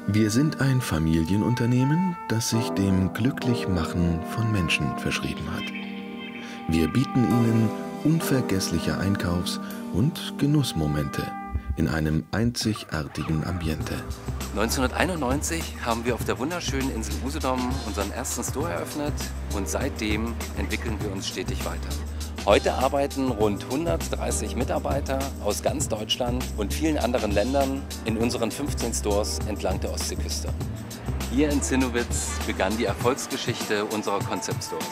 Wir sind ein Familienunternehmen, das sich dem Glücklichmachen von Menschen verschrieben hat. Wir bieten ihnen unvergessliche Einkaufs- und Genussmomente in einem einzigartigen Ambiente. 1991 haben wir auf der wunderschönen Insel Usedom unseren ersten Store eröffnet und seitdem entwickeln wir uns stetig weiter. Heute arbeiten rund 130 Mitarbeiter aus ganz Deutschland und vielen anderen Ländern in unseren 15 Stores entlang der Ostseeküste. Hier in Zinnowitz begann die Erfolgsgeschichte unserer Concept Stores.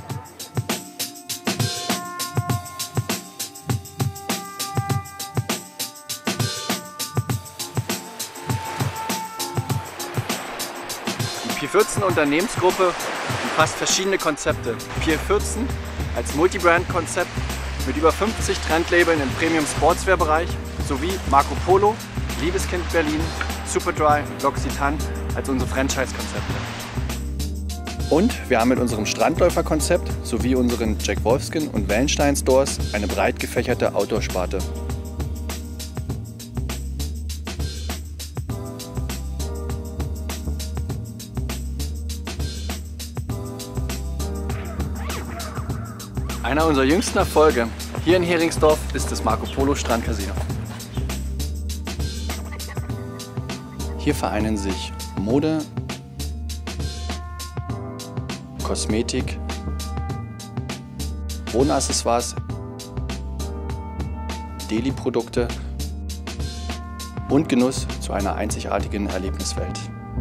Die Pier 14 Unternehmensgruppe umfasst verschiedene Konzepte. Pier 14 als Multibrand-Konzept mit über 50 Trendlabeln im Premium-Sportswear-Bereich sowie Marco Polo, Liebeskind Berlin, Superdry und L'Occitane als unsere Franchise-Konzepte. Und wir haben mit unserem Strandläufer-Konzept sowie unseren Jack Wolfskin und Wellenstein-Stores eine breit gefächerte Outdoor-Sparte. Einer unserer jüngsten Erfolge hier in Heringsdorf ist das Marco Polo Strandcasino. Hier vereinen sich Mode, Kosmetik, Wohnaccessoires, Deli-Produkte und Genuss zu einer einzigartigen Erlebniswelt.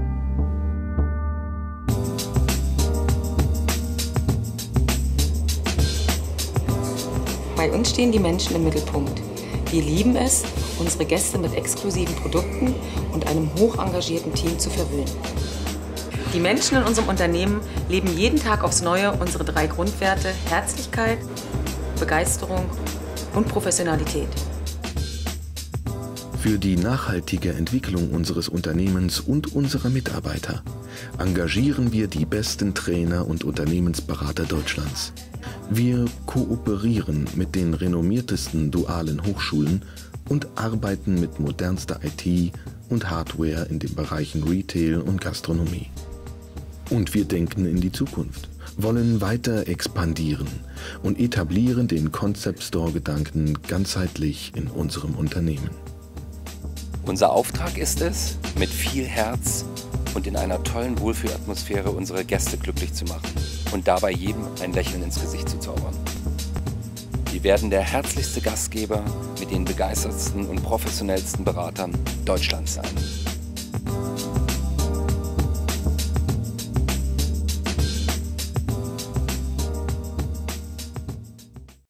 Bei uns stehen die Menschen im Mittelpunkt. Wir lieben es, unsere Gäste mit exklusiven Produkten und einem hoch engagierten Team zu verwöhnen. Die Menschen in unserem Unternehmen leben jeden Tag aufs Neue unsere 3 Grundwerte: Herzlichkeit, Begeisterung und Professionalität. Für die nachhaltige Entwicklung unseres Unternehmens und unserer Mitarbeiter engagieren wir die besten Trainer und Unternehmensberater Deutschlands. Wir kooperieren mit den renommiertesten dualen Hochschulen und arbeiten mit modernster IT und Hardware in den Bereichen Retail und Gastronomie. Und wir denken in die Zukunft, wollen weiter expandieren und etablieren den Concept Store-Gedanken ganzheitlich in unserem Unternehmen. Unser Auftrag ist es, mit viel Herz und in einer tollen Wohlfühlatmosphäre unsere Gäste glücklich zu machen und dabei jedem ein Lächeln ins Gesicht zu zaubern. Wir werden der herzlichste Gastgeber mit den begeistertsten und professionellsten Beratern Deutschlands sein.